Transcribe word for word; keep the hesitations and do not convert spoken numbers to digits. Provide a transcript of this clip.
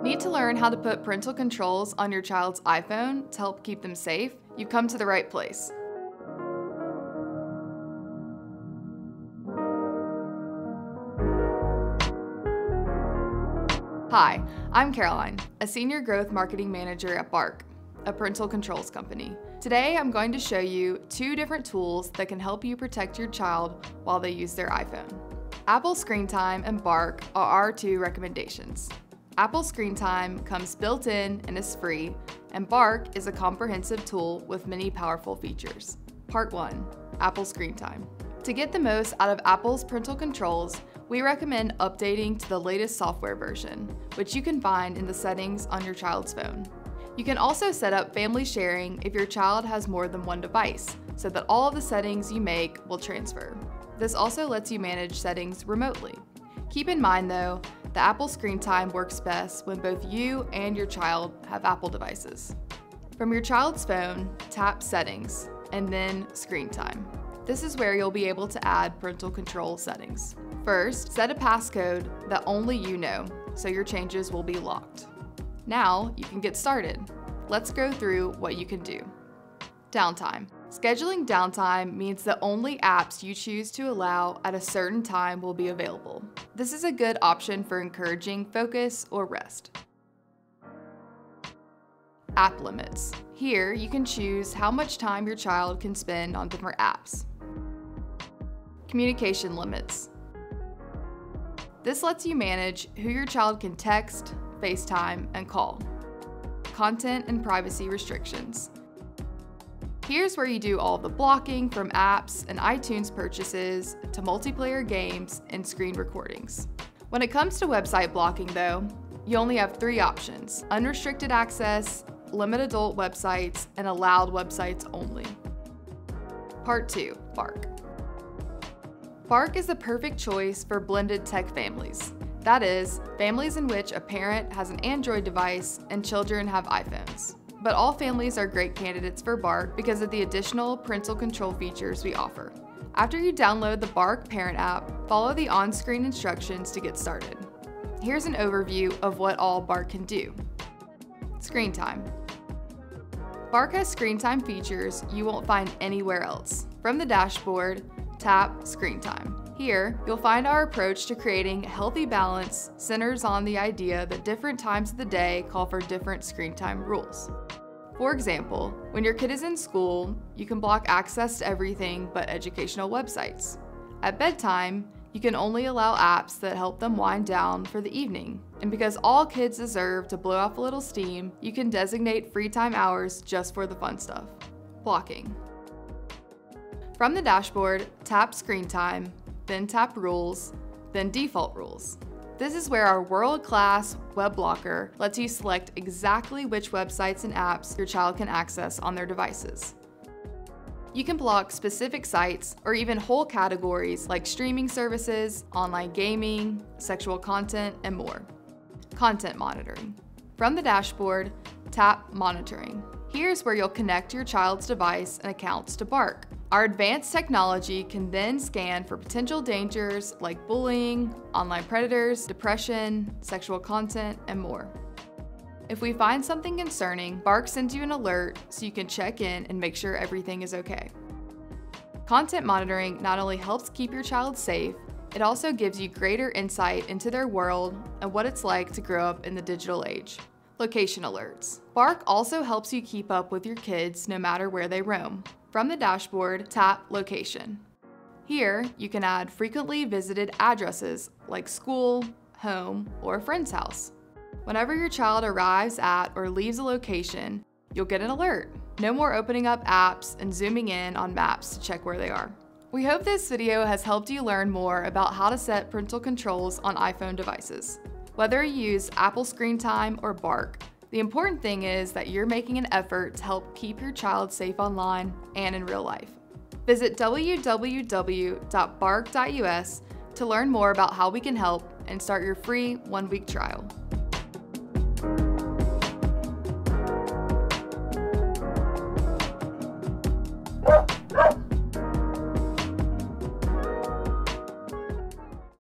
Need to learn how to put parental controls on your child's iPhone to help keep them safe? You've come to the right place. Hi, I'm Caroline, a Senior Growth Marketing Manager at Bark, a parental controls company. Today, I'm going to show you two different tools that can help you protect your child while they use their iPhone. Apple Screen Time and Bark are our two recommendations. Apple Screen Time comes built in and is free, and Bark is a comprehensive tool with many powerful features. Part one, Apple Screen Time. To get the most out of Apple's parental controls, we recommend updating to the latest software version, which you can find in the settings on your child's phone. You can also set up family sharing if your child has more than one device, so that all of the settings you make will transfer. This also lets you manage settings remotely. Keep in mind though, the Apple Screen Time works best when both you and your child have Apple devices. From your child's phone, tap Settings, and then Screen Time. This is where you'll be able to add parental control settings. First, set a passcode that only you know, so your changes will be locked. Now, you can get started. Let's go through what you can do. Downtime. Scheduling downtime means that only apps you choose to allow at a certain time will be available. This is a good option for encouraging focus or rest. App limits. Here, you can choose how much time your child can spend on different apps. Communication limits. This lets you manage who your child can text, FaceTime, and call. Content and privacy restrictions. Here's where you do all the blocking from apps and iTunes purchases to multiplayer games and screen recordings. When it comes to website blocking though, you only have three options: unrestricted access, limit adult websites, and allowed websites only. Part two, Bark. Bark is the perfect choice for blended tech families. That is, families in which a parent has an Android device and children have iPhones. But all families are great candidates for Bark because of the additional parental control features we offer. After you download the Bark Parent app, follow the on-screen instructions to get started. Here's an overview of what all Bark can do. Screen time. Bark has screen time features you won't find anywhere else. From the dashboard, tap Screen Time. Here, you'll find our approach to creating a healthy balance centers on the idea that different times of the day call for different screen time rules. For example, when your kid is in school, you can block access to everything but educational websites. At bedtime, you can only allow apps that help them wind down for the evening. And because all kids deserve to blow off a little steam, you can designate free time hours just for the fun stuff. Blocking. From the dashboard, tap Screen Time, then tap Rules, then Default Rules. This is where our world-class web blocker lets you select exactly which websites and apps your child can access on their devices. You can block specific sites or even whole categories like streaming services, online gaming, sexual content, and more. Content monitoring. From the dashboard, tap Monitoring. Here's where you'll connect your child's device and accounts to Bark. Our advanced technology can then scan for potential dangers like bullying, online predators, depression, sexual content, and more. If we find something concerning, Bark sends you an alert so you can check in and make sure everything is okay. Content monitoring not only helps keep your child safe, it also gives you greater insight into their world and what it's like to grow up in the digital age. Location alerts. Bark also helps you keep up with your kids no matter where they roam. From the dashboard, tap Location. Here, you can add frequently visited addresses like school, home, or a friend's house. Whenever your child arrives at or leaves a location, you'll get an alert. No more opening up apps and zooming in on maps to check where they are. We hope this video has helped you learn more about how to set parental controls on iPhone devices. Whether you use Apple Screen Time or Bark, the important thing is that you're making an effort to help keep your child safe online and in real life. Visit w w w dot bark dot u s to learn more about how we can help and start your free one-week trial.